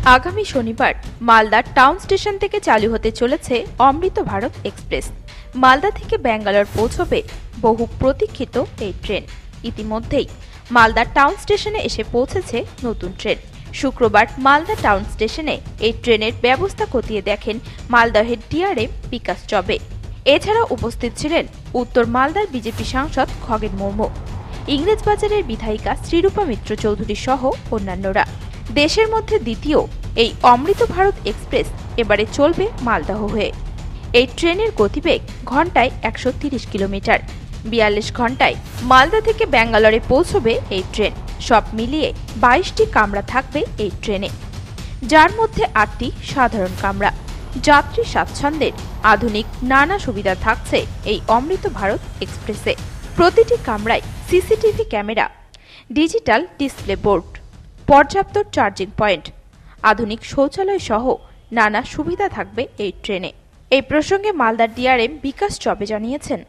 আগামী শনিবার Malda town station থেকে চালু হতে চলেছে অমৃত ভারত এক্সপ্রেস। মালদা থেকে ব্যাঙ্গালোর পৌঁছবে বহু প্রতীক্ষিত এই ট্রেন। ইতিমধ্যেই মালদা টাউন স্টেশনে এসে পৌঁছেছে নতুন ট্রেন। শুক্রবার মালদা টাউন স্টেশনে এই ট্রেনের ব্যবস্থা খতিয়ে দেখেন মালদহের ডিআরএম বিকাশ চবে। এছাড়া উপস্থিত ছিলেন উত্তর মালদার বিজেপি সাংসদ খগেন মুর্মু, ইংরেজবাজারের বিধায়িকা শ্রীরূপা মিত্র চৌধুরী সহ অন্যান্যরা। দেশের মধ্যে দ্বিতীয় এই অমৃত ভারত এক্সপ্রেস এবারে চলবে মালদহ হয়ে। এই ট্রেনের গতিবেগ ঘন্টায় 130 কিলোমিটার। 42 ঘন্টায় মালদা থেকে ব্যাঙ্গালোরে পৌঁছবে এই ট্রেন। সব মিলিয়ে 22টি কামরা থাকবে এই ট্রেনে, যার মধ্যে 8টি সাধারণ কামরা। যাত্রী স্বাচ্ছন্দ্যের আধুনিক নানা সুবিধা থাকছে এই অমৃত ভারত এক্সপ্রেসে। প্রতিটি কামরায় CCTV camera, digital display board, পর্যাপ্ত চার্জিং পয়েন্ট, আধুনিক শৌচালয় সহ নানা সুবিধা থাকবে এই ট্রেনে। এই প্রসঙ্গে মালদার ডিআরএম বিকাশ চবে জানিয়েছেন,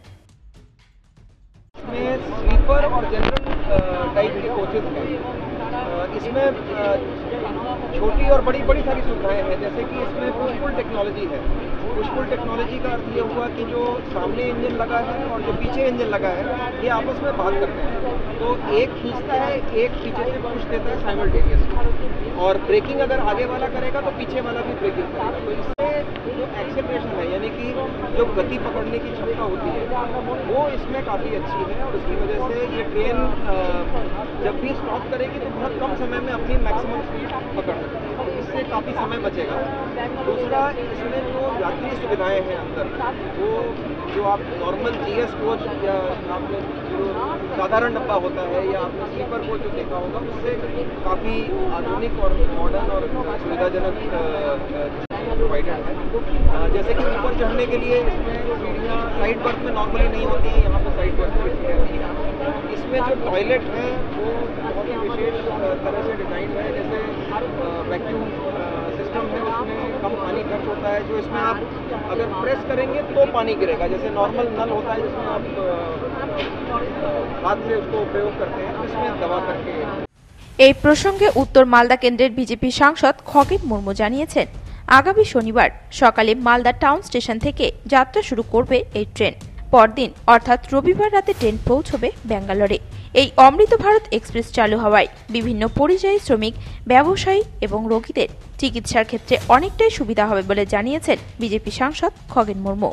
स्लीपर और जनरल टाइप के कोचेज हैं। इसमें छोटी और बड़ी सारी सुविधाएं हैं, जैसे कि इसमें पुश-पुल टेक्नोलॉजी है। पुश-पुल टेक्नोलॉजी का अर्थ ये हुआ कि जो सामने इंजन लगा है और जो पीछे इंजन लगा है ये आपस में बात करते हैं, तो एक खींचता है, एक पीछे से पुश देता है साइमल्टेनियसली, और ब्रेकिंग अगर आगे वाला करेगा तो पीछे वाला भी ब्रेकिंग करेगा। तो इससे जो एक्सेलरेशन है, यानी कि जो गति पकड़ने की क्षमता होती है, वो इसमें काफ़ी अच्छी है, और उसकी वजह से ये ट्रेन जब भी स्टॉप करेगी तो बहुत कम समय में अपनी मैक्सिमम स्पीड पकड़ सकती है, तो इससे काफ़ी समय बचेगा। दूसरा, इसमें जो यात्री सुविधाएं हैं अंदर, वो जो आप नॉर्मल जीएस कोच या आपने जो साधारण डब्बा होता है या आपने स्लीपर कोच जो देखा होगा, उससे काफ़ी आधुनिक और मॉडर्न और सुविधाजनक प्रोवाइडेड है। जैसे कि ऊपर चढ़ने के लिए इसमें सीढ़ियाँ साइड बर्थ में नॉर्मली नहीं होती हैं, यहाँ पर साइड बर्थ में रहती है। इसमें जो टॉयलेट है वो बहुत ही विशेष तरह से डिज़ाइन है, जैसे वैक्यूम सिस्टम है, उसमें कम पानी खर्च होता है। जो इसमें आप अगर प्रेस करेंगे तो पानी गिरेगा, जैसे नॉर्मल नल होता है जिसमें आप हाथ से उसको प्रयोग करते हैं, इसमें दबा करके। এই প্রসঙ্গে উত্তর মালদা কেন্দ্রের বিজেপি সাংসদ খগেন মুর্মু জানিয়েছেন, আগামী শনিবার সকালে মালদা টাউন স্টেশন থেকে যাত্রা শুরু করবে এই ট্রেন। পরদিন অর্থাৎ রবিবার রাতে ট্রেন পৌঁছবে ব্যাঙ্গালোরে। এই অমৃত ভারত এক্সপ্রেস চালু হওয়ায় বিভিন্ন পরিযায়ী শ্রমিক, ব্যবসায়ী এবং রোগীদের চিকিৎসার ক্ষেত্রে অনেকটাই সুবিধা হবে বলে জানিয়েছেন বিজেপি সাংসদ খগেন মুর্মু।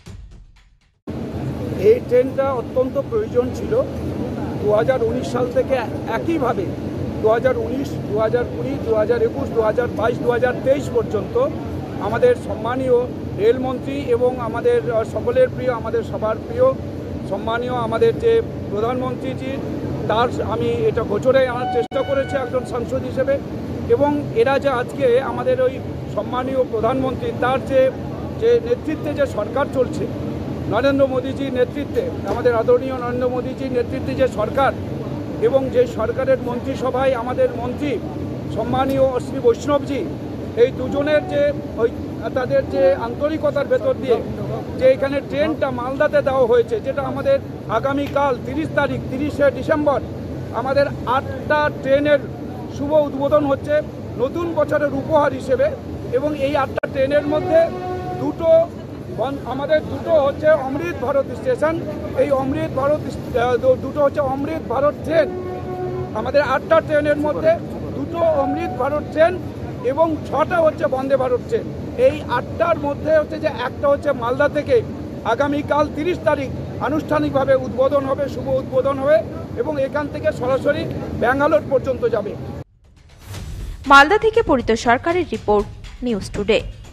এই ট্রেনটা অত্যন্ত প্রয়োজন ছিল। 2019 সাল থেকে একইভাবে 2019, 2020, 2021, 2022, 2023 পর্যন্ত আমাদের সম্মানীয় রেলমন্ত্রী এবং আমাদের সকলের প্রিয়, আমাদের সবার প্রিয় সম্মানীয় আমাদের যে প্রধানমন্ত্রীজি, তার আমি এটা গোচরে আনার চেষ্টা করেছি একজন সাংসদ হিসেবে। এবং এরা যে আজকে আমাদের ওই সম্মানীয় প্রধানমন্ত্রী, তার যে নেতৃত্বে যে সরকার চলছে, নরেন্দ্র মোদীজির নেতৃত্বে, আমাদের আদরণীয় নরেন্দ্র মোদীজির নেতৃত্বে যে সরকার, এবং যে সরকারের মন্ত্রিসভায় আমাদের মন্ত্রী সম্মানীয় শ্রী বৈষ্ণবজি, এই দুজনের যে তাদের যে আন্তরিকতার ভেতর দিয়ে যে এখানে ট্রেনটা মালদাতে দেওয়া হয়েছে, যেটা আমাদের আগামীকাল 30শে ডিসেম্বর আমাদের 8টা ট্রেনের শুভ উদ্বোধন হচ্ছে নতুন বছরের উপহার হিসেবে। এবং এই 8টা ট্রেনের মধ্যে আমাদের দুটো হচ্ছে অমৃত ভারত স্টেশন, এই অমৃত ভারত দুটো হচ্ছে অমৃত ভারত ট্রেন। আমাদের 8টা ট্রেনের মধ্যে 2টো অমৃত ভারত ট্রেন এবং 6টা হচ্ছে বন্দে ভারত ট্রেন। এই 8টার মধ্যে হচ্ছে যে একটা হচ্ছে মালদা থেকে আগামীকাল 30 তারিখ আনুষ্ঠানিকভাবে উদ্বোধন হবে, শুভ উদ্বোধন হবে, এবং এখান থেকে সরাসরি ব্যাঙ্গালোর পর্যন্ত যাবে। মালদা থেকে পরিত সরকারের রিপোর্ট, নিউজ টুডে।